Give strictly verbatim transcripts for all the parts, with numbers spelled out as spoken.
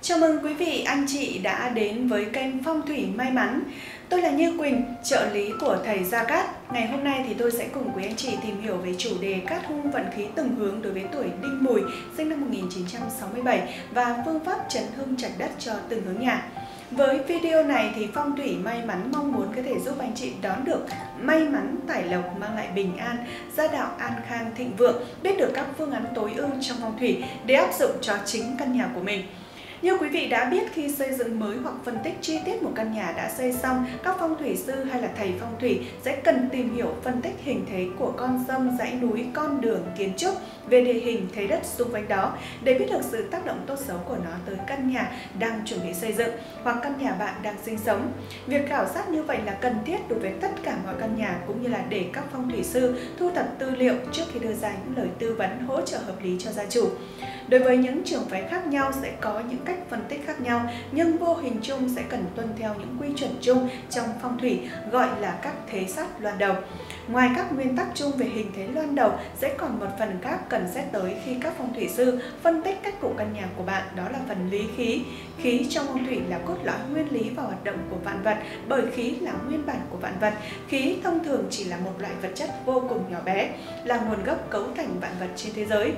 Chào mừng quý vị, anh chị đã đến với kênh Phong thủy may mắn. Tôi là Như Quỳnh, trợ lý của thầy Gia Cát. Ngày hôm nay thì tôi sẽ cùng quý anh chị tìm hiểu về chủ đề cát hung vận khí từng hướng đối với tuổi Đinh Mùi, sinh năm một nghìn chín trăm sáu mươi bảy và phương pháp trấn hưng trạch đất cho từng hướng nhà. Với video này thì Phong thủy may mắn mong muốn có thể giúp anh chị đón được may mắn, tài lộc, mang lại bình an, gia đạo an khang thịnh vượng, biết được các phương án tối ưu trong phong thủy để áp dụng cho chính căn nhà của mình. Như quý vị đã biết, khi xây dựng mới hoặc phân tích chi tiết một căn nhà đã xây xong, các phong thủy sư hay là thầy phong thủy sẽ cần tìm hiểu phân tích hình thế của con sông, dãy núi, con đường, kiến trúc về địa hình, thế đất xung quanh đó để biết được sự tác động tốt xấu của nó tới căn nhà đang chuẩn bị xây dựng hoặc căn nhà bạn đang sinh sống. Việc khảo sát như vậy là cần thiết đối với tất cả mọi căn nhà, cũng như là để các phong thủy sư thu thập tư liệu trước khi đưa ra những lời tư vấn hỗ trợ hợp lý cho gia chủ. Đối với những trường phái khác nhau sẽ có những cách phân tích khác nhau, nhưng vô hình chung sẽ cần tuân theo những quy chuẩn chung trong phong thủy, gọi là các thế sát loan đầu. Ngoài các nguyên tắc chung về hình thế loan đầu, sẽ còn một phần khác cần xét tới khi các phong thủy sư phân tích cách cục căn nhà của bạn, đó là phần lý khí. Khí trong phong thủy là cốt lõi nguyên lý và hoạt động của vạn vật, bởi khí là nguyên bản của vạn vật. Khí thông thường chỉ là một loại vật chất vô cùng nhỏ bé, là nguồn gốc cấu thành vạn vật trên thế giới.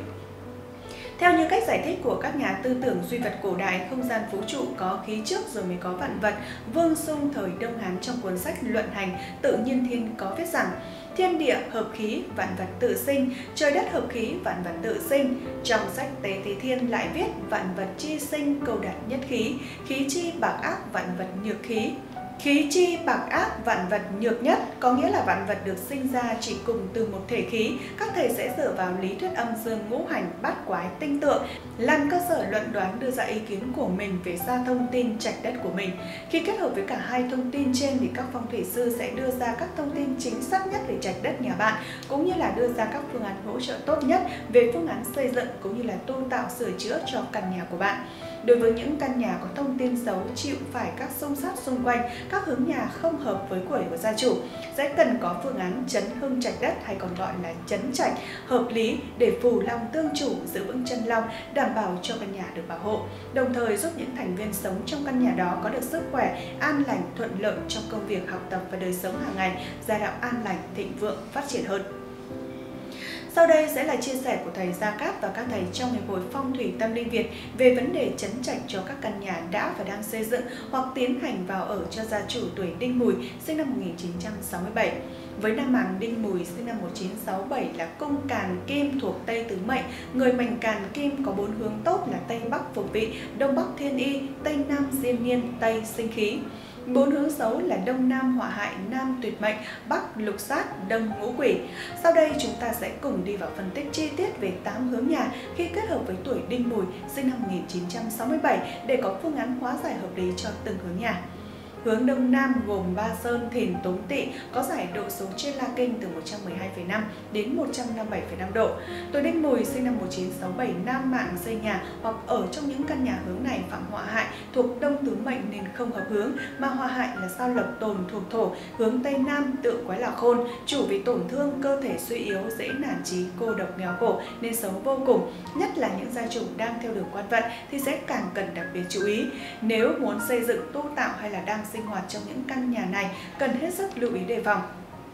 Theo như cách giải thích của các nhà tư tưởng duy vật cổ đại, không gian vũ trụ có khí trước rồi mới có vạn vật. Vương Sung thời Đông Hán trong cuốn sách Luận Hành Tự Nhiên Thiên có viết rằng: thiên địa hợp khí, vạn vật tự sinh, trời đất hợp khí, vạn vật tự sinh. Trong sách Tế Thế Thiên lại viết: vạn vật chi sinh, câu đạt nhất khí, khí chi bạc ác, vạn vật nhược khí. Khí chi bạc ác, vạn vật nhược nhất, có nghĩa là vạn vật được sinh ra chỉ cùng từ một thể khí. Các thầy sẽ dựa vào lý thuyết âm dương ngũ hành bát quái tinh tượng làm cơ sở luận đoán, đưa ra ý kiến của mình về ra thông tin trạch đất của mình. Khi kết hợp với cả hai thông tin trên thì các phong thủy sư sẽ đưa ra các thông tin chính xác nhất về trạch đất nhà bạn, cũng như là đưa ra các phương án hỗ trợ tốt nhất về phương án xây dựng cũng như là tu tạo sửa chữa cho căn nhà của bạn. Đối với những căn nhà có thông tin xấu, chịu phải các xung sát xung quanh, các hướng nhà không hợp với tuổi của gia chủ, sẽ cần có phương án trấn hưng trạch đất, hay còn gọi là trấn trạch hợp lý, để phù long tương chủ, giữ vững chân long, đảm bảo cho căn nhà được bảo hộ, đồng thời giúp những thành viên sống trong căn nhà đó có được sức khỏe, an lành, thuận lợi trong công việc, học tập và đời sống hàng ngày, gia đạo an lành, thịnh vượng, phát triển hơn. Sau đây sẽ là chia sẻ của thầy Gia Cát và các thầy trong Hiệp hội Phong thủy Tâm Linh Việt về vấn đề trấn trạch cho các căn nhà đã và đang xây dựng hoặc tiến hành vào ở cho gia chủ tuổi Đinh Mùi, sinh năm một nghìn chín trăm sáu mươi bảy. Với nam mạng Đinh Mùi sinh năm một nghìn chín trăm sáu mươi bảy là cung càn kim thuộc Tây Tứ Mệnh. Người mệnh càn kim có bốn hướng tốt là Tây Bắc Phục Vị, Đông Bắc Thiên Y, Tây Nam Diên Niên, Tây Sinh Khí. Bốn hướng xấu là Đông Nam Họa Hại, Nam Tuyệt Mệnh, Bắc Lục Sát, Đông Ngũ Quỷ. Sau đây chúng ta sẽ cùng đi vào phân tích chi tiết về tám hướng nhà khi kết hợp với tuổi Đinh Mùi sinh năm một nghìn chín trăm sáu mươi bảy để có phương án hóa giải hợp lý cho từng hướng nhà. Hướng Đông Nam gồm Ba Sơn, Thìn, Tốn Tỵ có giải độ số trên La Kinh từ một trăm mười hai phẩy năm đến một trăm năm mươi bảy phẩy năm độ. Tuổi Đinh Mùi sinh năm một nghìn chín trăm sáu mươi bảy, nam mạng xây nhà hoặc ở trong những căn nhà hướng này phạm họa hại thuộc Đông Tứ Mệnh nên không hợp hướng, mà họa hại là sao Lộc Tồn thuộc Thổ, hướng Tây Nam tự quái là Khôn, chủ vì tổn thương, cơ thể suy yếu, dễ nản chí, cô độc nghèo khổ nên xấu vô cùng. Nhất là những gia chủ đang theo đường quan vận thì sẽ càng cần đặc biệt chú ý. Nếu muốn xây dựng, tu tạo hay là đang sinh hoạt trong những căn nhà này, cần hết sức lưu ý đề phòng.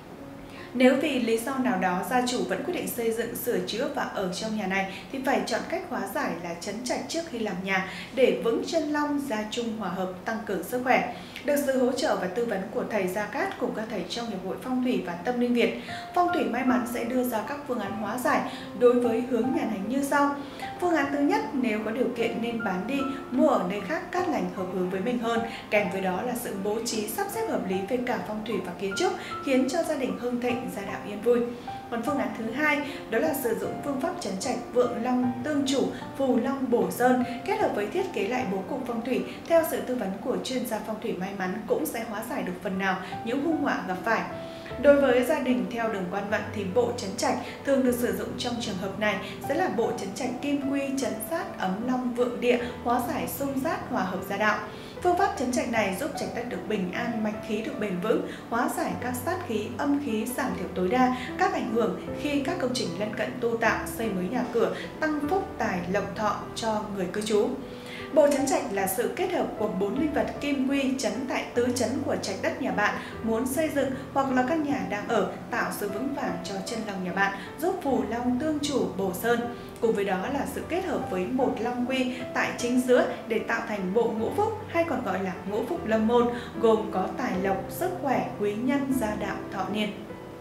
Nếu vì lý do nào đó gia chủ vẫn quyết định xây dựng, sửa chữa và ở trong nhà này thì phải chọn cách hóa giải là trấn trạch trước khi làm nhà để vững chân long, gia chung hòa hợp, tăng cường sức khỏe. Được sự hỗ trợ và tư vấn của thầy Gia Cát cùng các thầy trong Hiệp hội Phong thủy và Tâm Linh Việt, Phong thủy may mắn sẽ đưa ra các phương án hóa giải đối với hướng nhà này như sau. Phương án thứ nhất, nếu có điều kiện nên bán đi, mua ở nơi khác cát lành hợp hướng với mình hơn, kèm với đó là sự bố trí sắp xếp hợp lý về cả phong thủy và kiến trúc, khiến cho gia đình hưng thịnh, gia đạo yên vui. Còn phương án thứ hai, đó là sử dụng phương pháp trấn trạch vượng long tương chủ, phù long bổ sơn, kết hợp với thiết kế lại bố cục phong thủy theo sự tư vấn của chuyên gia phong thủy may mắn, cũng sẽ hóa giải được phần nào những hung họa gặp phải. Đối với gia đình theo đường quan vận thì bộ trấn trạch thường được sử dụng trong trường hợp này sẽ là bộ trấn trạch kim quy, trấn sát, ấm long, vượng địa, hóa giải xung sát, hòa hợp gia đạo. Phương pháp trấn trạch này giúp trạch đất được bình an, mạch khí được bền vững, hóa giải các sát khí, âm khí, giảm thiểu tối đa các ảnh hưởng khi các công trình lân cận tu tạo, xây mới nhà cửa, tăng phúc tài lộc thọ cho người cư trú. Bộ trấn trạch là sự kết hợp của bốn linh vật kim quy trấn tại tứ trấn của trạch đất nhà bạn muốn xây dựng hoặc là căn nhà đang ở, tạo sự vững vàng cho chân long nhà bạn, giúp phù long tương chủ bổ sơn. Cùng với đó là sự kết hợp với một long quy tại chính giữa để tạo thành bộ ngũ phúc hay còn gọi là ngũ phúc lâm môn, gồm có tài lộc, sức khỏe, quý nhân, gia đạo, thọ niên.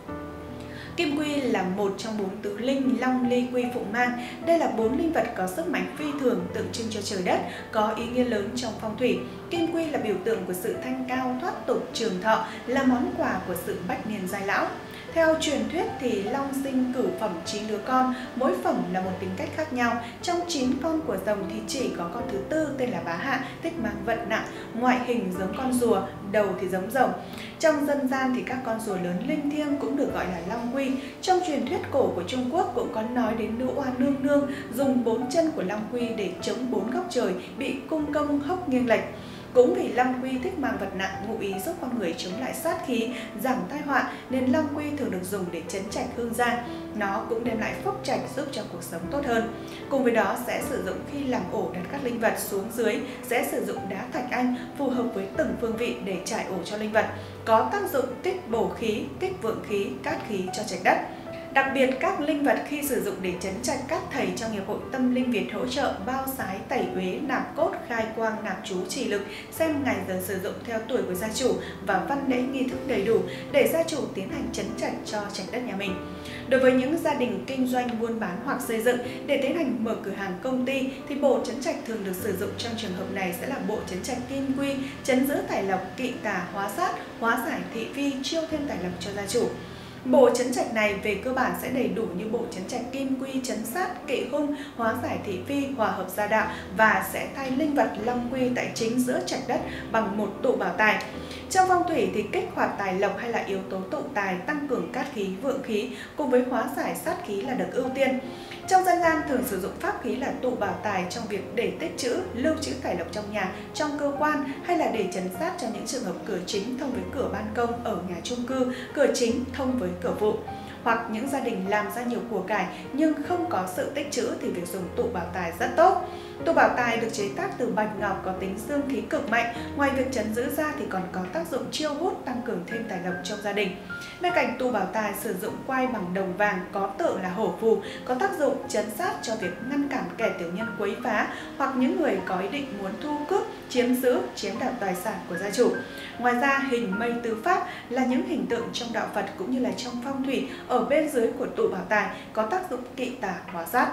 Kim quy là một trong bốn tứ linh long, ly, quy, phụng, mang. Đây là bốn linh vật có sức mạnh phi thường, tượng trưng cho trời đất, có ý nghĩa lớn trong phong thủy. Kim quy là biểu tượng của sự thanh cao, thoát tục, trường thọ, là món quà của sự bách niên giai lão. Theo truyền thuyết thì long sinh cửu phẩm chín đứa con, mỗi phẩm là một tính cách khác nhau. Trong chín con của rồng thì chỉ có con thứ tư tên là Bá Hạ, thích mang vận nặng, ngoại hình giống con rùa, đầu thì giống rồng. Trong dân gian thì các con rùa lớn linh thiêng cũng được gọi là long quy. Trong truyền thuyết cổ của Trung Quốc cũng có nói đến nữ oa nương nương dùng bốn chân của long quy để chống bốn góc trời bị cung công hốc nghiêng lệch. Cũng vì long quy thích mang vật nặng, ngụ ý giúp con người chống lại sát khí, giảm tai họa, nên long quy thường được dùng để trấn trạch hương gia. Nó cũng đem lại phúc trạch, giúp cho cuộc sống tốt hơn. Cùng với đó sẽ sử dụng khi làm ổ đặt các linh vật xuống dưới, sẽ sử dụng đá thạch anh phù hợp với từng phương vị để trải ổ cho linh vật, có tác dụng kích bổ khí, kích vượng khí, cát khí cho trạch đất. Đặc biệt, các linh vật khi sử dụng để trấn trạch, các thầy trong Hiệp hội Tâm Linh Việt hỗ trợ bao sái, tẩy uế, nạp cốt, khai quang, nạp chú, trì lực, xem ngày giờ sử dụng theo tuổi của gia chủ và văn lễ nghi thức đầy đủ để gia chủ tiến hành trấn trạch cho trạch đất nhà mình. Đối với những gia đình kinh doanh, buôn bán hoặc xây dựng để tiến hành mở cửa hàng, công ty thì bộ trấn trạch thường được sử dụng trong trường hợp này sẽ là bộ trấn trạch kim quy, trấn giữ tài lộc, kỵ tà, hóa sát, hóa giải thị phi, chiêu thêm tài lộc cho gia chủ. Bộ trấn trạch này về cơ bản sẽ đầy đủ như bộ trấn trạch kim quy, trấn sát, kỵ hung, hóa giải thị phi, hòa hợp gia đạo và sẽ thay linh vật long quy tại chính giữa trạch đất bằng một tụ bảo tài. Trong phong thủy thì kích hoạt tài lộc hay là yếu tố tụ tài, tăng cường cát khí, vượng khí cùng với hóa giải sát khí là được ưu tiên. Trong dân gian thường sử dụng pháp khí là tụ bảo tài trong việc để tích trữ, lưu trữ tài lộc trong nhà, trong cơ quan hay là để trấn sát cho những trường hợp cửa chính thông với cửa ban công ở nhà chung cư, cửa chính thông với cửa phụ. Hoặc những gia đình làm ra nhiều của cải nhưng không có sự tích trữ thì việc dùng tụ bảo tài rất tốt. Tụ bảo tài được chế tác từ bạch ngọc có tính dương khí cực mạnh, ngoài việc trấn giữ ra thì còn có tác dụng chiêu hút, tăng cường thêm tài lộc trong gia đình. Bên cạnh tụ bảo tài sử dụng quai bằng đồng vàng có tượng là hổ phù, có tác dụng trấn sát cho việc ngăn cản kẻ tiểu nhân quấy phá hoặc những người có ý định muốn thu cướp, chiếm giữ, chiếm đoạt tài sản của gia chủ. Ngoài ra, hình mây tứ pháp là những hình tượng trong đạo Phật cũng như là trong phong thủy ở bên dưới của tụ bảo tài có tác dụng kỵ tà, hóa sát.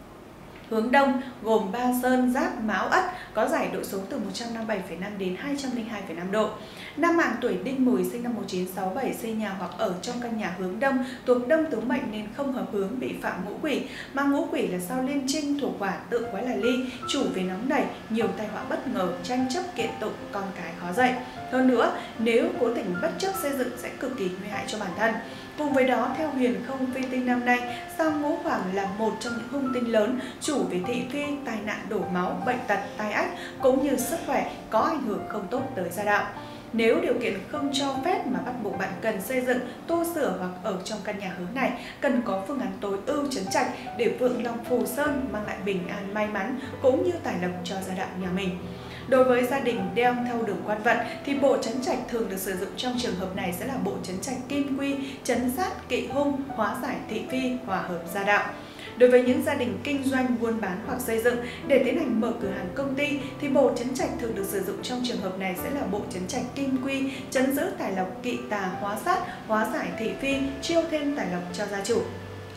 Hướng đông gồm Ba Sơn, Giáp, Mão, Ất có giải độ số từ một trăm năm mươi bảy phẩy năm đến hai trăm lẻ hai phẩy năm độ. Nam mạng tuổi Đinh Mùi sinh năm một nghìn chín trăm sáu mươi bảy xây nhà hoặc ở trong căn nhà hướng đông thuộc đông tứ mệnh nên không hợp hướng, bị phạm ngũ quỷ. Mà ngũ quỷ là sao liên trinh thuộc hỏa, tượng quái là ly, chủ về nóng nảy, nhiều tai họa bất ngờ, tranh chấp kiện tụng, con cái khó dạy. Hơn nữa, nếu cố tình bất chấp xây dựng sẽ cực kỳ nguy hại cho bản thân. Cùng với đó, theo huyền không phi tinh năm nay, sao ngũ hoàng là một trong những hung tinh lớn, chủ về thị phi, tai nạn đổ máu, bệnh tật, tai ách cũng như sức khỏe có ảnh hưởng không tốt tới gia đạo. Nếu điều kiện không cho phép mà bắt buộc bạn cần xây dựng, tu sửa hoặc ở trong căn nhà hướng này, cần có phương án tối ưu trấn trạch để vượng long phù sơn mang lại bình an may mắn cũng như tài lộc cho gia đạo nhà mình. Đối với gia đình đeo theo đường quan vận thì bộ trấn trạch thường được sử dụng trong trường hợp này sẽ là bộ trấn trạch kim quy, trấn sát, kỵ hung, hóa giải thị phi, hòa hợp gia đạo. Đối với những gia đình kinh doanh, buôn bán hoặc xây dựng để tiến hành mở cửa hàng, công ty thì bộ trấn trạch thường được sử dụng trong trường hợp này sẽ là bộ trấn trạch kim quy, trấn giữ tài lộc, kỵ tà, hóa sát, hóa giải thị phi, chiêu thêm tài lộc cho gia chủ.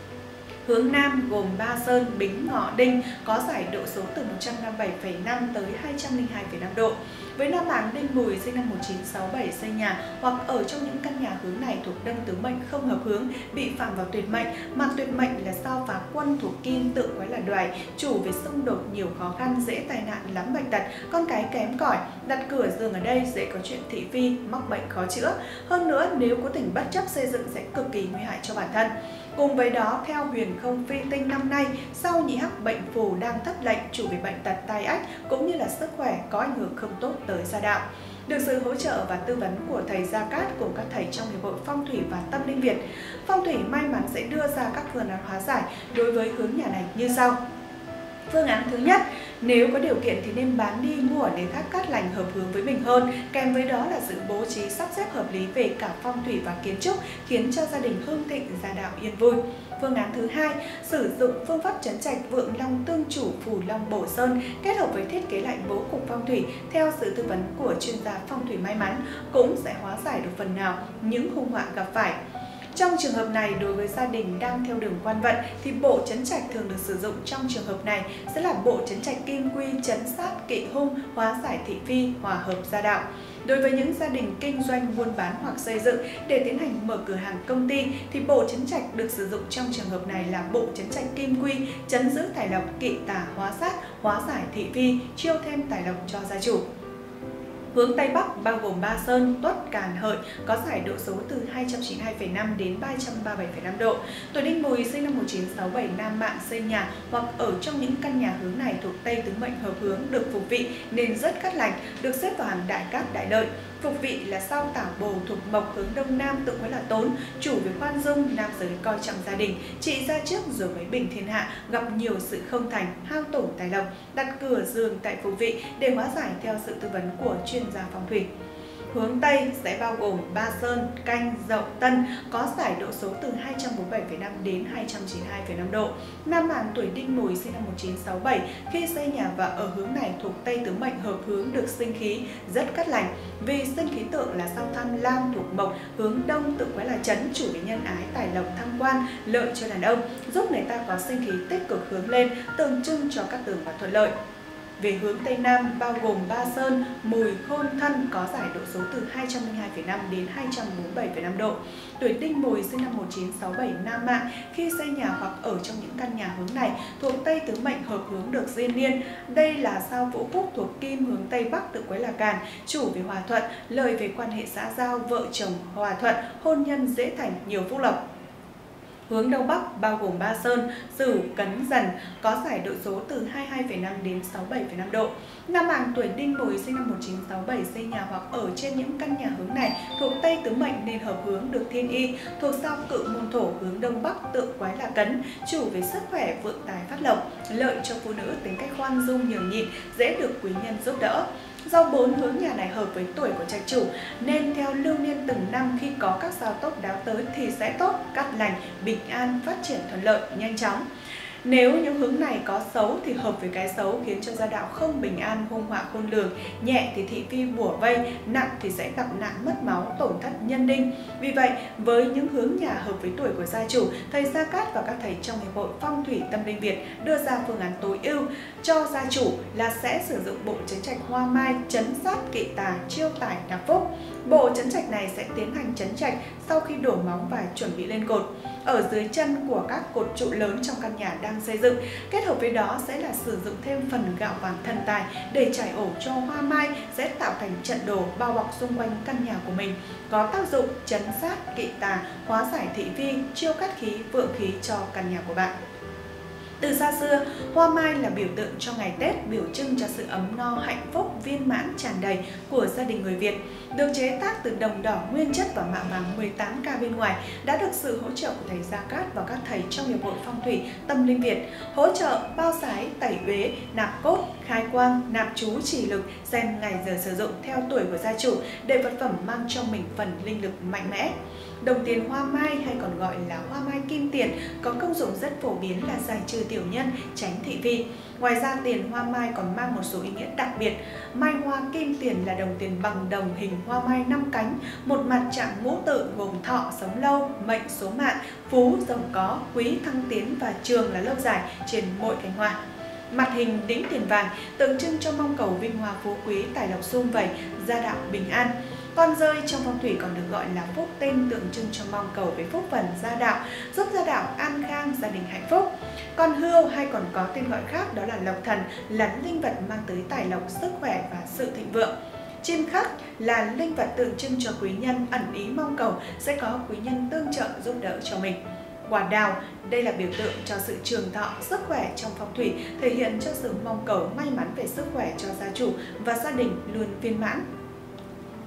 Hướng Nam gồm Ba Sơn, Bính, Ngọ, Đinh có giải độ số từ một trăm năm mươi bảy phẩy năm tới hai trăm lẻ hai phẩy năm độ. Với nam mạng Đinh Mùi sinh năm một nghìn chín trăm sáu mươi bảy xây nhà hoặc ở trong những căn nhà hướng này thuộc đông tứ mệnh không hợp hướng, bị phạm vào tuyệt mệnh, mà tuyệt mệnh là sao phá quân thuộc kim, tượng quái là đoài, chủ về xung đột, nhiều khó khăn, dễ tai nạn, lắm bệnh tật, con cái kém cỏi, đặt cửa giường ở đây dễ có chuyện thị phi, mắc bệnh khó chữa. Hơn nữa, nếu cố tình bất chấp xây dựng sẽ cực kỳ nguy hại cho bản thân. Cùng với đó, theo huyền không phi tinh năm nay, sao nhị hắc bệnh phù đang thất lệnh, chủ về bệnh tật, tai ách cũng như là sức khỏe có ảnh hưởng không tốt tới gia đạo. Được sự hỗ trợ và tư vấn của thầy Gia Cát cùng các thầy trong Hiệp hội Phong thủy và Tâm Linh Việt, Phong thủy may mắn sẽ đưa ra các phương án hóa giải đối với hướng nhà này như sau. Phương án thứ nhất, nếu có điều kiện thì nên bán đi mua ở nơi khác cát lành hợp hướng với mình hơn, kèm với đó là sự bố trí sắp xếp hợp lý về cả phong thủy và kiến trúc, khiến cho gia đình hưng thịnh, gia đạo yên vui. Phương án thứ hai, sử dụng phương pháp trấn trạch vượng long tương chủ phù long bổ sơn kết hợp với thiết kế lại bố cục phong thủy theo sự tư vấn của chuyên gia phong thủy may mắn cũng sẽ hóa giải được phần nào những hung họa gặp phải. Trong trường hợp này, đối với gia đình đang theo đường quan vận thì bộ trấn trạch thường được sử dụng trong trường hợp này sẽ là bộ trấn trạch kim quy trấn sát kỵ hung, hóa giải thị phi, hòa hợp gia đạo. Đối với những gia đình kinh doanh, buôn bán hoặc xây dựng để tiến hành mở cửa hàng công ty thì bộ trấn trạch được sử dụng trong trường hợp này là bộ trấn trạch kim quy trấn giữ tài lộc, kỵ tà, hóa sát, hóa giải thị phi, chiêu thêm tài lộc cho gia chủ. Hướng Tây Bắc bao gồm Ba Sơn, Tuất, Càn, Hợi có giải độ số từ hai trăm chín mươi hai phẩy năm đến ba trăm ba mươi bảy phẩy năm độ. Tuổi Đinh Mùi sinh năm một nghìn chín trăm sáu mươi bảy, nam mạng, xây nhà hoặc ở trong những căn nhà hướng này thuộc Tây tứ mệnh hợp hướng được phục vị nên rất cát lành, được xếp vào hàng đại cát đại lợi. Phục vị là sao Tảo Bồ thuộc mộc hướng Đông Nam, tự với là Tốn, chủ về khoan dung, nam giới coi trọng gia đình, trị ra trước rồi mới bình thiên hạ, gặp nhiều sự không thành, hao tổn tài lộc, đặt cửa giường tại phục vị để hóa giải theo sự tư vấn của chuyên gia phong thủy. Hướng Tây sẽ bao gồm Ba Sơn, Canh, Dậu, Tân có giải độ số từ hai trăm bốn mươi bảy phẩy năm đến hai trăm chín mươi hai phẩy năm độ. Nam mạng tuổi Đinh Mùi sinh năm một nghìn chín trăm sáu mươi bảy khi xây nhà và ở hướng này thuộc Tây tứ mệnh hợp hướng được sinh khí rất cát lành. Vì sinh khí tượng là sao Tham Lam thuộc mộc hướng Đông, tự quái là trấn, chủ về nhân ái, tài lộc, thăng quan, lợi cho đàn ông, giúp người ta có sinh khí tích cực hướng lên, tượng trưng cho các tường và thuận lợi. Về hướng Tây Nam bao gồm Ba Sơn, Mùi, Khôn, Thân có giải độ số từ hai trăm linh hai phẩy năm đến hai trăm bốn mươi bảy phẩy năm độ. Tuổi Đinh Mùi sinh năm một nghìn chín trăm sáu mươi bảy, nam mạng khi xây nhà hoặc ở trong những căn nhà hướng này thuộc Tây tứ mệnh hợp hướng được diên niên. Đây là sao Vũ Phúc thuộc Kim hướng Tây Bắc, tự quái là Càn, chủ về hòa thuận, lợi về quan hệ xã giao, vợ chồng hòa thuận, hôn nhân dễ thành, nhiều phúc lộc. Hướng Đông Bắc bao gồm Ba Sơn, Sửu, Cấn, Dần có giải độ số từ hai mươi hai phẩy năm đến sáu mươi bảy phẩy năm độ. Nam mạng tuổi Đinh Mùi sinh năm một nghìn chín trăm sáu mươi bảy xây nhà hoặc ở trên những căn nhà hướng này thuộc Tây tứ mệnh nên hợp hướng được thiên y, thuộc sao Cự môn thổ hướng Đông Bắc, tự quái là Cấn, chủ về sức khỏe, vượng tài phát lộc, lợi cho phụ nữ, tính cách khoan dung nhường nhịn, dễ được quý nhân giúp đỡ. Do bốn hướng nhà này hợp với tuổi của trạch chủ nên theo lưu niên từng năm khi có các sao tốt đáo tới thì sẽ tốt, cát lành, bình an, phát triển thuận lợi, nhanh chóng. Nếu những hướng này có xấu thì hợp với cái xấu khiến cho gia đạo không bình an, hung họa khôn lường, nhẹ thì thị phi bủa vây, nặng thì sẽ gặp nạn mất máu, tổn thất nhân đinh. Vì vậy, với những hướng nhà hợp với tuổi của gia chủ, thầy Gia Cát và các thầy trong Hiệp hội Phong thủy Tâm linh Việt đưa ra phương án tối ưu cho gia chủ là sẽ sử dụng bộ trấn trạch hoa mai trấn sát kỵ tà, chiêu tài nạp phúc. Bộ trấn trạch này sẽ tiến hành trấn trạch sau khi đổ móng và chuẩn bị lên cột. Ở dưới chân của các cột trụ lớn trong căn nhà đang xây dựng, kết hợp với đó sẽ là sử dụng thêm phần gạo vàng thần tài để trải ổ cho hoa mai sẽ tạo thành trận đồ bao bọc xung quanh căn nhà của mình, có tác dụng trấn sát kỵ tà, hóa giải thị phi, chiêu cát khí, vượng khí cho căn nhà của bạn. Từ xa xưa, hoa mai là biểu tượng cho ngày Tết, biểu trưng cho sự ấm no, hạnh phúc, viên mãn, tràn đầy của gia đình người Việt. Được chế tác từ đồng đỏ nguyên chất và mạ vàng mười tám K bên ngoài, đã được sự hỗ trợ của thầy Gia Cát và các thầy trong Hiệp hội Phong thủy Tâm linh Việt, hỗ trợ bao sái, tẩy uế, nạp cốt, khai quang, nạp chú chỉ lực, xem ngày giờ sử dụng theo tuổi của gia chủ để vật phẩm mang trong mình phần linh lực mạnh mẽ. Đồng tiền hoa mai hay còn gọi là hoa mai kim tiền có công dụng rất phổ biến là giải trừ tiểu nhân, tránh thị phi. Ngoài ra, tiền hoa mai còn mang một số ý nghĩa đặc biệt. Mai hoa kim tiền là đồng tiền bằng đồng hình hoa mai năm cánh, một mặt chạm ngũ tự gồm thọ, sống lâu, mệnh, số mạng, phú, giàu có, quý, thăng tiến và trường là lâu dài trên mỗi cánh hoa. Mặt hình đĩnh tiền vàng tượng trưng cho mong cầu vinh hoa phú quý, tài lộc sum vầy, gia đạo bình an. Con rơi trong phong thủy còn được gọi là phúc tinh, tượng trưng cho mong cầu về phúc phần, gia đạo, giúp gia đạo an khang, gia đình hạnh phúc. Con hươu hay còn có tên gọi khác đó là lộc thần, là linh vật mang tới tài lộc, sức khỏe và sự thịnh vượng. Chim khắc là linh vật tượng trưng cho quý nhân, ẩn ý mong cầu sẽ có quý nhân tương trợ giúp đỡ cho mình. Quả đào, đây là biểu tượng cho sự trường thọ, sức khỏe trong phong thủy, thể hiện cho sự mong cầu may mắn về sức khỏe cho gia chủ và gia đình luôn viên mãn.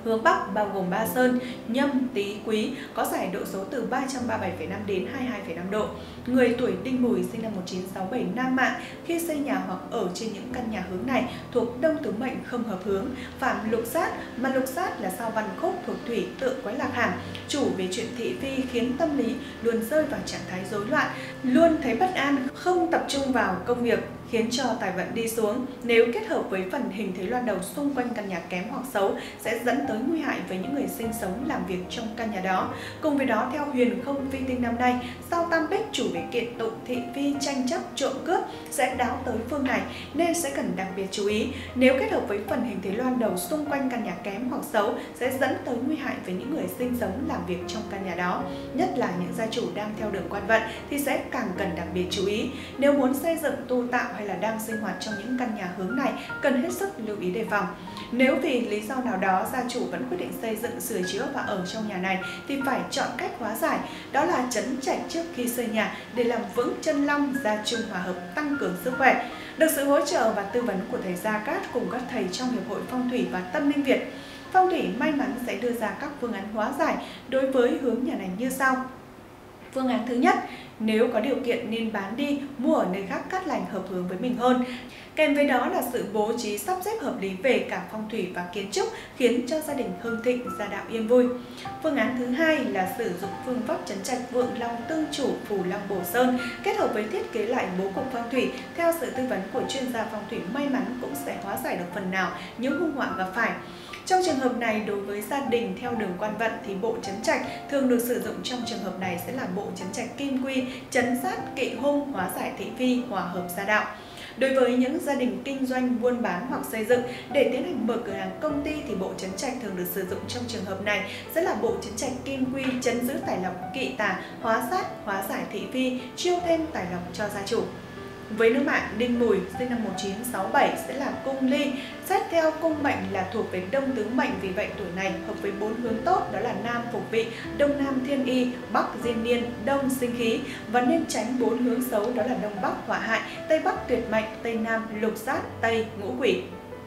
Hướng Bắc bao gồm Ba Sơn, Nhâm, Tý, Quý có giải độ số từ ba trăm ba mươi bảy phẩy năm đến hai mươi hai phẩy năm độ. Người tuổi Đinh Mùi sinh năm một nghìn chín trăm sáu mươi bảy nam mạng khi xây nhà hoặc ở trên những căn nhà hướng này thuộc Đông Tứ mệnh không hợp hướng, phạm lục sát, mà lục sát là sao Văn Khúc thuộc Thủy, tượng quái lạc hàn, chủ về chuyện thị phi khiến tâm lý luôn rơi vào trạng thái rối loạn, luôn thấy bất an, không tập trung vào công việc, khiến cho tài vận đi xuống. Nếu kết hợp với phần hình thế loan đầu xung quanh căn nhà kém hoặc xấu sẽ dẫn tới nguy hại với những người sinh sống làm việc trong căn nhà đó. Cùng với đó, theo huyền không vi tinh năm nay, sao Tam Bích chủ về kiện tụng, thị phi, tranh chấp, trộm cướp sẽ đáo tới phương này nên sẽ cần đặc biệt chú ý. Nếu kết hợp với phần hình thế loan đầu xung quanh căn nhà kém hoặc xấu sẽ dẫn tới nguy hại với những người sinh sống làm việc trong căn nhà đó. Nhất là những gia chủ đang theo đường quan vận thì sẽ càng cần đặc biệt chú ý. Nếu muốn xây dựng, tu tạo hay là đang sinh hoạt trong những căn nhà hướng này cần hết sức lưu ý đề phòng. Nếu vì lý do nào đó gia chủ vẫn quyết định xây dựng, sửa chữa và ở trong nhà này thì phải chọn cách hóa giải, đó là trấn trạch trước khi xây nhà để làm vững chân long, gia chung hòa hợp, tăng cường sức khỏe. Được sự hỗ trợ và tư vấn của thầy Gia Cát cùng các thầy trong Hiệp hội Phong thủy và Tâm linh Việt, Phong thủy may mắn sẽ đưa ra các phương án hóa giải đối với hướng nhà này như sau. Phương án thứ nhất, nếu có điều kiện nên bán đi, mua ở nơi khác cát lành hợp hướng với mình hơn. Kèm với đó là sự bố trí sắp xếp hợp lý về cả phong thủy và kiến trúc khiến cho gia đình hưng thịnh, gia đạo yên vui. Phương án thứ hai là sử dụng phương pháp trấn trạch vượng long tương chủ, phù long bổ sơn kết hợp với thiết kế lại bố cục phong thủy theo sự tư vấn của chuyên gia phong thủy may mắn cũng sẽ hóa giải được phần nào những hung họa gặp phải. Trong trường hợp này, đối với gia đình theo đường quan vận thì bộ trấn trạch thường được sử dụng trong trường hợp này sẽ là bộ trấn trạch kim quy, trấn sát, kỵ hung, hóa giải thị phi, hòa hợp gia đạo. Đối với những gia đình kinh doanh, buôn bán hoặc xây dựng để tiến hành mở cửa hàng công ty thì bộ trấn trạch thường được sử dụng trong trường hợp này sẽ là bộ trấn trạch kim quy, trấn giữ tài lộc, kỵ tà, hóa sát, hóa giải thị phi, chiêu thêm tài lộc cho gia chủ. Với nữ mạng Đinh Mùi sinh năm một nghìn chín trăm sáu mươi bảy sẽ là cung ly, xét theo cung mệnh là thuộc về Đông Tứ mệnh, vì vậy tuổi này hợp với bốn hướng tốt, đó là Nam phục vị, Đông Nam thiên y, Bắc diên niên, Đông sinh khí, và nên tránh bốn hướng xấu, đó là Đông Bắc hỏa hại, Tây Bắc tuyệt mệnh, Tây Nam lục sát, Tây ngũ quỷ.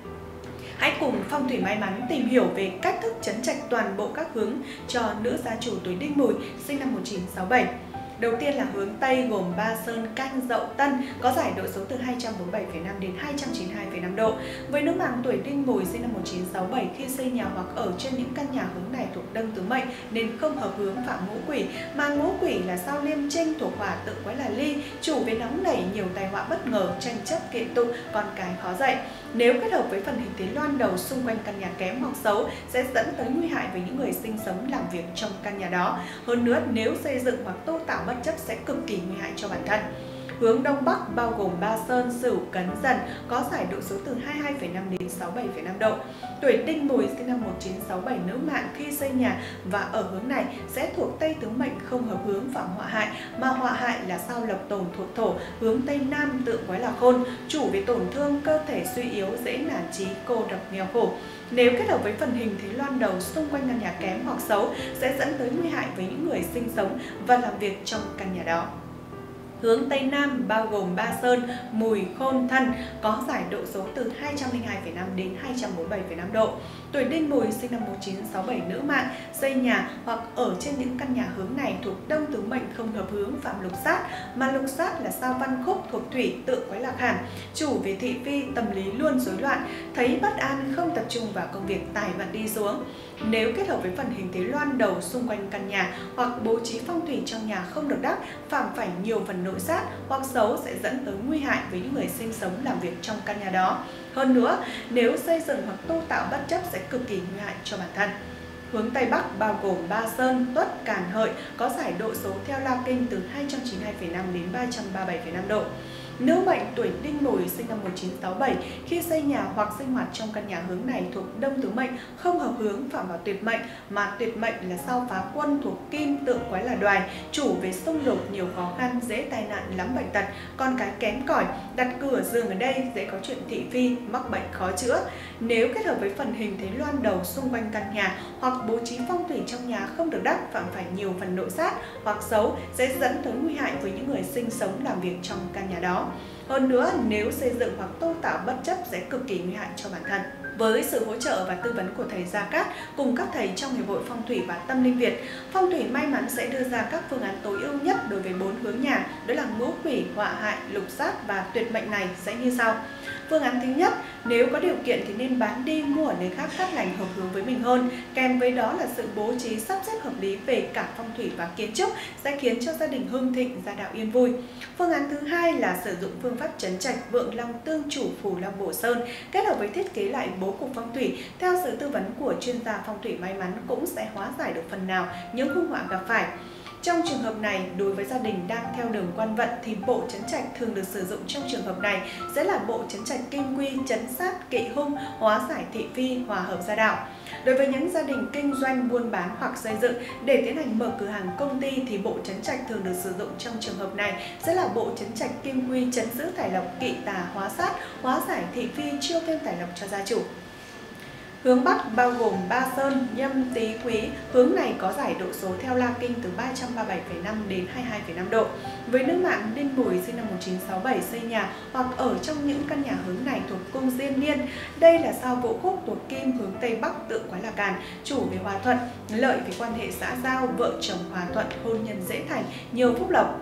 Hãy cùng Phong thủy may mắn tìm hiểu về cách thức trấn trạch toàn bộ các hướng cho nữ gia chủ tuổi Đinh Mùi sinh năm một nghìn chín trăm sáu mươi bảy. Đầu tiên là hướng Tây gồm Ba Sơn, Canh, Dậu, Tân có giải độ số từ hai trăm bốn mươi bảy phẩy năm đến hai trăm chín mươi hai phẩy năm độ. Với nữ mạng tuổi Đinh Mùi sinh năm một nghìn chín trăm sáu mươi bảy khi xây nhà hoặc ở trên những căn nhà hướng này thuộc Đông Tứ mệnh nên không hợp hướng, phạm ngũ quỷ, mà ngũ quỷ là sao Liêm Trinh thuộc hỏa, tự quái là Ly, chủ về nóng nảy, nhiều tai họa bất ngờ, tranh chấp, kiện tụng, con cái khó dạy. Nếu kết hợp với phần hình thế loan đầu xung quanh căn nhà kém hoặc xấu sẽ dẫn tới nguy hại với những người sinh sống làm việc trong căn nhà đó. Hơn nữa, nếu xây dựng hoặc tu tạo bất chấp sẽ cực kỳ nguy hại cho bản thân. Hướng Đông Bắc bao gồm Ba Sơn, Sửu, Cấn, Dần có giải độ số từ hai mươi hai phẩy năm đến sáu mươi bảy phẩy năm độ. Tuổi Đinh Mùi sinh năm một nghìn chín trăm sáu mươi bảy nữ mạng khi xây nhà và ở hướng này sẽ thuộc Tây Tứ mệnh không hợp hướng, phạm họa hại, mà họa hại là sao Lộc Tồn thuộc Thổ, hướng Tây Nam tượng quái là Khôn, chủ về tổn thương, cơ thể suy yếu, dễ nản chí, cô độc, nghèo khổ. Nếu kết hợp với phần hình thế loan đầu xung quanh căn nhà kém hoặc xấu sẽ dẫn tới nguy hại với những người sinh sống và làm việc trong căn nhà đó. Hướng Tây Nam bao gồm Ba Sơn, Mùi, Khôn, Thân có giải độ số từ hai trăm lẻ hai phẩy năm đến hai trăm bốn mươi bảy phẩy năm độ. Tuổi Đinh Mùi sinh năm một nghìn chín trăm sáu mươi bảy nữ mạng xây nhà hoặc ở trên những căn nhà hướng này thuộc Đông Tứ mệnh không hợp hướng, phạm lục sát, mà lục sát là sao Văn Khúc thuộc Thủy, tượng quái lạc hàn, chủ về thị phi, tâm lý luôn rối loạn, thấy bất an, không tập trung vào công việc, tài vận đi xuống. Nếu kết hợp với phần hình thế loan đầu xung quanh căn nhà hoặc bố trí phong thủy trong nhà không được đắc, phạm phải nhiều phần nội sát hoặc xấu sẽ dẫn tới nguy hại với những người sinh sống làm việc trong căn nhà đó. Hơn nữa, nếu xây dựng hoặc tu tạo bất chấp sẽ cực kỳ nguy hại cho bản thân. Hướng Tây Bắc bao gồm Ba Sơn, Tuất, Càn, Hợi có giải độ số theo La Kinh từ hai trăm chín mươi hai phẩy năm đến ba trăm ba mươi bảy phẩy năm độ. Nữ mệnh tuổi Đinh Mùi sinh năm một nghìn chín trăm sáu mươi bảy khi xây nhà hoặc sinh hoạt trong căn nhà hướng này thuộc Đông Tứ mệnh không hợp hướng, phạm vào tuyệt mệnh, mà tuyệt mệnh là sao Phá Quân thuộc Kim, tượng quái là Đoài, chủ về xung đột, nhiều khó khăn, dễ tai nạn, lắm bệnh tật, con cái kém cỏi, đặt cửa giường ở đây dễ có chuyện thị phi, mắc bệnh khó chữa. Nếu kết hợp với phần hình thế loan đầu xung quanh căn nhà hoặc bố trí phong thủy trong nhà không được đắc, phạm phải nhiều phần nội sát hoặc xấu sẽ dẫn tới nguy hại với những người sinh sống làm việc trong căn nhà đó. Hơn nữa, nếu xây dựng hoặc tô tạo bất chấp sẽ cực kỳ nguy hại cho bản thân. Với sự hỗ trợ và tư vấn của thầy Gia Cát cùng các thầy trong Hiệp hội Phong thủy và Tâm linh Việt, Phong thủy may mắn sẽ đưa ra các phương án tối ưu nhất đối với bốn hướng nhà, đó là ngũ quỷ, họa hại, lục sát và tuyệt mệnh này sẽ như sau. Phương án thứ nhất, nếu có điều kiện thì nên bán đi mua ở nơi khác cát lành hợp hướng với mình hơn, kèm với đó là sự bố trí sắp xếp hợp lý về cả phong thủy và kiến trúc sẽ khiến cho gia đình hưng thịnh, gia đạo yên vui. Phương án thứ hai là sử dụng phương pháp trấn trạch vượng long tương chủ phù long bổ sơn kết hợp với thiết kế lại bố cục phong thủy theo sự tư vấn của chuyên gia phong thủy may mắn cũng sẽ hóa giải được phần nào những hung họa gặp phải. Trong trường hợp này, đối với gia đình đang theo đường quan vận thì bộ trấn trạch thường được sử dụng trong trường hợp này sẽ là bộ trấn trạch kim quy, trấn sát, kỵ hung, hóa giải thị phi, hòa hợp gia đạo. Đối với những gia đình kinh doanh, buôn bán hoặc xây dựng để tiến hành mở cửa hàng công ty thì bộ trấn trạch thường được sử dụng trong trường hợp này sẽ là bộ trấn trạch kim quy, trấn giữ tài lộc, kỵ tà, hóa sát, hóa giải thị phi, chiêu thêm tài lộc cho gia chủ. Hướng Bắc bao gồm Ba Sơn, Nhâm, Tý, Quý. Hướng này có giải độ số theo La Kinh từ ba trăm ba mươi bảy phẩy năm đến hai mươi hai phẩy năm độ. Với nữ mạng Đinh Mùi sinh năm một nghìn chín trăm sáu mươi bảy xây nhà hoặc ở trong những căn nhà hướng này thuộc cung Diên Niên. Đây là sao Vũ Khúc thuộc Kim hướng Tây Bắc tượng Quái Là Càn, chủ về hòa thuận, lợi về quan hệ xã giao, vợ chồng hòa thuận, hôn nhân dễ thành, nhiều phúc lộc.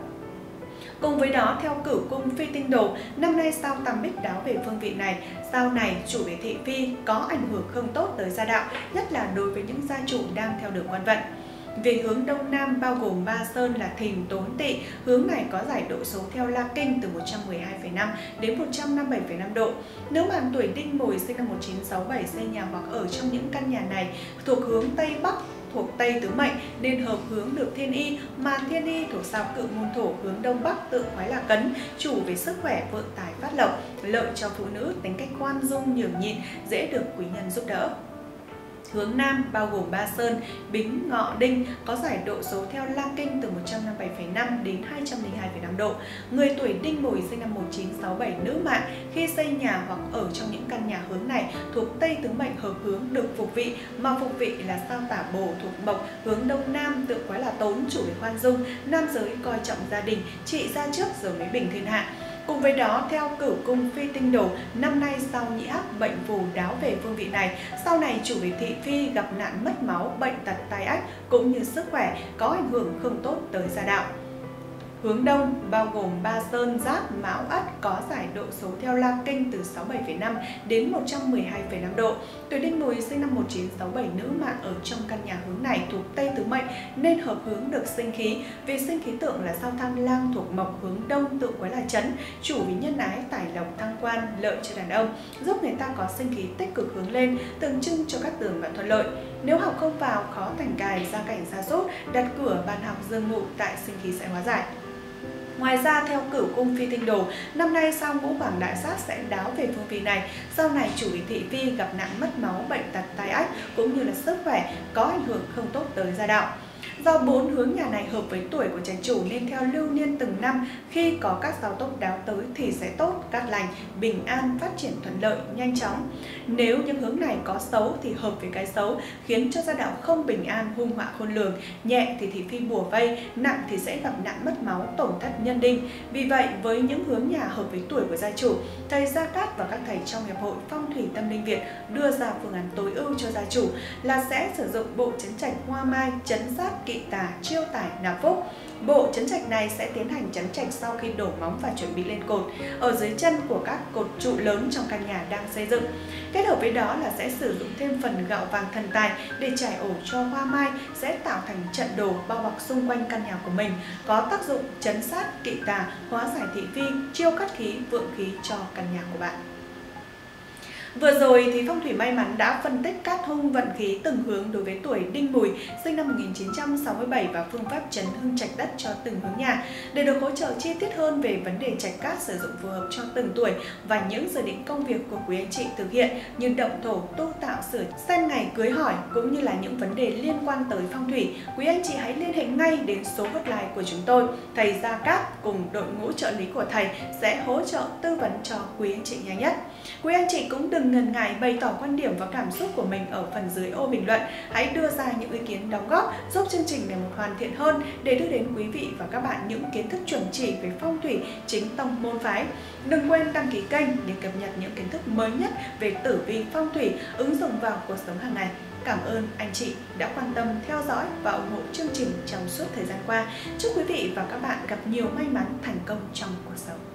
Cùng với đó, theo cửu cung Phi Tinh Đồ, năm nay sao Tam Bích đáo về phương vị này. Sao này chủ về thị phi, có ảnh hưởng không tốt tới gia đạo, nhất là đối với những gia chủ đang theo đường quan vận. Về hướng Đông Nam bao gồm Ba Sơn là Thìn, Tốn, Tỵ. Hướng này có giải độ số theo La Kinh từ một trăm mười hai phẩy năm đến một trăm năm mươi bảy phẩy năm độ. Nữ mạng tuổi Đinh Mùi sinh năm một nghìn chín trăm sáu mươi bảy xây nhà hoặc ở trong những căn nhà này thuộc hướng Tây Bắc, thuộc Tây tứ mệnh nên hợp hướng được thiên y, mà thiên y thuộc sao Cự Môn Thổ hướng Đông Bắc tượng Quái Là Cấn, chủ về sức khỏe, vượng tài phát lộc, lợi cho phụ nữ, tính cách khoan dung nhường nhịn, dễ được quý nhân giúp đỡ. Hướng Nam bao gồm Ba Sơn, Bính, Ngọ, Đinh có giải độ số theo La Kinh từ một trăm năm mươi bảy phẩy năm đến hai trăm lẻ hai phẩy năm độ. Người tuổi Đinh Mùi sinh năm một nghìn chín trăm sáu mươi bảy nữ mạng khi xây nhà hoặc ở trong những căn nhà hướng này thuộc Tây tứ mệnh hợp hướng được phục vị, mà phục vị là sao Tả Bổ thuộc Mộc hướng Đông Nam tượng Quái Là Tốn, chủ về khoan dung, nam giới coi trọng gia đình, trị gia trước rồi mới bình thiên hạ. Cùng với đó, theo cửu cung Phi Tinh Đồ, năm nay sao Nhĩ Ác bệnh phù đáo về phương vị này. Sau này chủ về thị phi, gặp nạn mất máu, bệnh tật tai ách cũng như sức khỏe có ảnh hưởng không tốt tới gia đạo. Hướng Đông bao gồm Ba Sơn, Giáp, Mão, Ất có giải độ số theo La Kinh từ sáu mươi bảy phẩy năm đến một trăm mười hai phẩy năm độ. Tuổi Đinh Mùi sinh năm một nghìn chín trăm sáu mươi bảy nữ mạng ở trong căn nhà hướng này thuộc Tây tứ mệnh nên hợp hướng được sinh khí. Vì sinh khí tượng là sao Tham Lang thuộc Mộc hướng Đông tượng Quái Là Chấn, chủ vì nhân ái, tài lộc, thăng quan, lợi cho đàn ông, giúp người ta có sinh khí tích cực hướng lên, tượng trưng cho các tường và thuận lợi. Nếu học không vào, khó thành cài, gia cảnh sa sút, đặt cửa bàn học dương ngụ tại sinh khí sẽ hóa giải. Ngoài ra, theo cửu cung Phi Tinh Đồ, năm nay sao Ngũ Hoàng Đại Sát sẽ đáo về phương vị này. Sau này chủ về thị phi, gặp nạn mất máu, bệnh tật tai ách cũng như là sức khỏe có ảnh hưởng không tốt tới gia đạo. Do bốn hướng nhà này hợp với tuổi của trái chủ nên theo lưu niên từng năm, khi có các sao tốt đáo tới thì sẽ tốt, cát lành, bình an, phát triển thuận lợi, nhanh chóng. Nếu những hướng này có xấu thì hợp với cái xấu, khiến cho gia đạo không bình an, hung họa khôn lường, nhẹ thì thị phi bùa vây, nặng thì sẽ gặp nạn mất máu, tổn thất nhân đinh. Vì vậy, với những hướng nhà hợp với tuổi của gia chủ, thầy Gia Cát và các thầy trong Hiệp hội Phong thủy Tâm linh Việt đưa ra phương án tối ưu cho gia chủ là sẽ sử dụng bộ trấn trạch hoa mai, trấn sát, kỵ tà, chiêu tài, nạp phúc. Bộ trấn trạch này sẽ tiến hành trấn trạch sau khi đổ móng và chuẩn bị lên cột ở dưới chân của các cột trụ lớn trong căn nhà đang xây dựng. Kết hợp với đó là sẽ sử dụng thêm phần gạo vàng thần tài để trải ổ cho hoa mai, sẽ tạo thành trận đồ bao bọc xung quanh căn nhà của mình, có tác dụng trấn sát, kỵ tà, hóa giải thị phi, chiêu cát khí, vượng khí cho căn nhà của bạn. Vừa rồi thì Phong thủy may mắn đã phân tích cát hung vận khí từng hướng đối với tuổi Đinh Mùi sinh năm một nghìn chín trăm sáu mươi bảy và phương pháp trấn hưng trạch đất cho từng hướng nhà. Để được hỗ trợ chi tiết hơn về vấn đề trạch cát sử dụng phù hợp cho từng tuổi và những dự định công việc của quý anh chị thực hiện như động thổ, tu tạo, sửa, xem ngày cưới hỏi cũng như là những vấn đề liên quan tới phong thủy, quý anh chị hãy liên hệ ngay đến số hotline của chúng tôi. Thầy Gia Cát cùng đội ngũ trợ lý của thầy sẽ hỗ trợ tư vấn cho quý anh chị nhanh nhất. Quý anh chị cũng đừng đừng ngần ngại bày tỏ quan điểm và cảm xúc của mình ở phần dưới ô bình luận. Hãy đưa ra những ý kiến đóng góp giúp chương trình ngày một hoàn thiện hơn để đưa đến quý vị và các bạn những kiến thức chuẩn chỉ về phong thủy chính tông môn phái. Đừng quên đăng ký kênh để cập nhật những kiến thức mới nhất về tử vi phong thủy ứng dụng vào cuộc sống hàng ngày. Cảm ơn anh chị đã quan tâm theo dõi và ủng hộ chương trình trong suốt thời gian qua. Chúc quý vị và các bạn gặp nhiều may mắn, thành công trong cuộc sống.